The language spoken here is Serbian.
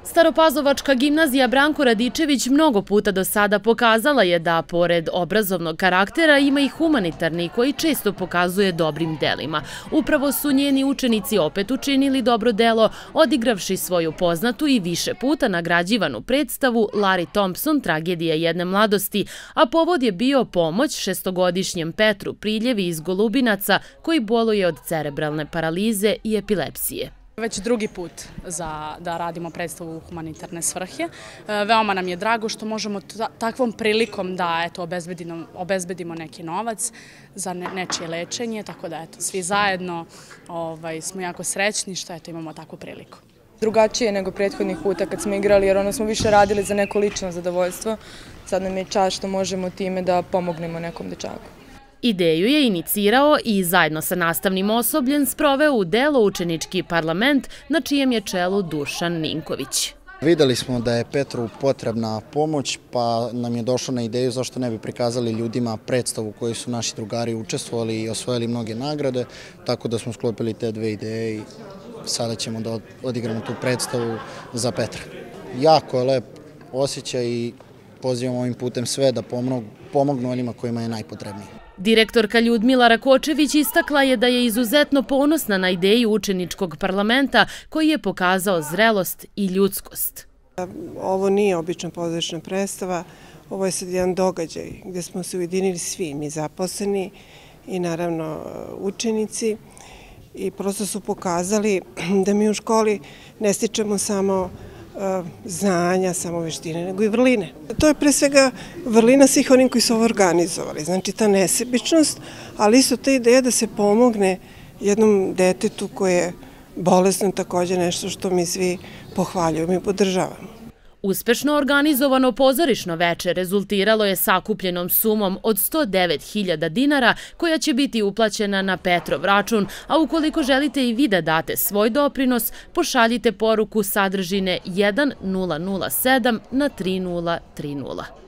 Staropazovačka gimnazija Branko Radičević mnogo puta do sada pokazala je da, pored obrazovnog karaktera, ima i humanitarni koji često pokazuje dobrim delima. Upravo su njeni učenici opet učinili dobro delo, odigravši svoju poznatu i više puta nagrađivanu predstavu Larry Thompson, tragedija jedne mladosti, a povod je bio pomoć šestogodišnjem Petru Priljevi iz Golubinaca koji boluje od cerebralne paralize i epilepsije. Već drugi put da radimo predstavu u humanitarne svrhe. Veoma nam je drago što možemo takvom prilikom da obezbedimo neki novac za nečije lečenje, tako da svi zajedno smo jako srećni što imamo takvu priliku. Drugačije nego prethodnih puta kad smo igrali, jer smo više radili za neko lično zadovoljstvo. Sad nam je čast što možemo time da pomognemo nekom dečaku. Ideju je inicirao i zajedno sa nastavnim osobljem sproveo u delo učenički parlament na čijem je čelu Dušan Ninković. Videli smo da je Petru potrebna pomoć, pa nam je došlo na ideju zašto ne bi prikazali ljudima predstavu koju su naši drugari učestvovali i osvojili mnoge nagrade, tako da smo sklopili te dve ideje i sada ćemo da odigramo tu predstavu za Petra. Jako je lep osjećaj i pozivamo ovim putem sve da pomognu onima kojima je najpotrebnije. Direktorka Ljudmila Rakočević istakla je da je izuzetno ponosna na ideju učeničkog parlamenta koji je pokazao zrelost i ljudskost. Ovo nije obična pozorišna predstava, ovo je sad jedan događaj gdje smo se ujedinili svi, mi zaposleni i naravno učenici, i prosto su pokazali da mi u školi ne stičemo samo znanja, samo veštine, nego i vrline. To je pre svega vrlina svih onih koji su ovo organizovali, znači ta nesebičnost, ali isto ta ideja da se pomogne jednom detetu koje je bolesno, također nešto što mi svi pohvaljujemo i podržavamo. Uspešno organizovano pozorišno veče rezultiralo je sakupljenom sumom od 109.000 dinara koja će biti uplaćena na Petrov račun, a ukoliko želite i vi da date svoj doprinos, pošaljite poruku sadržine 1007 na 3030.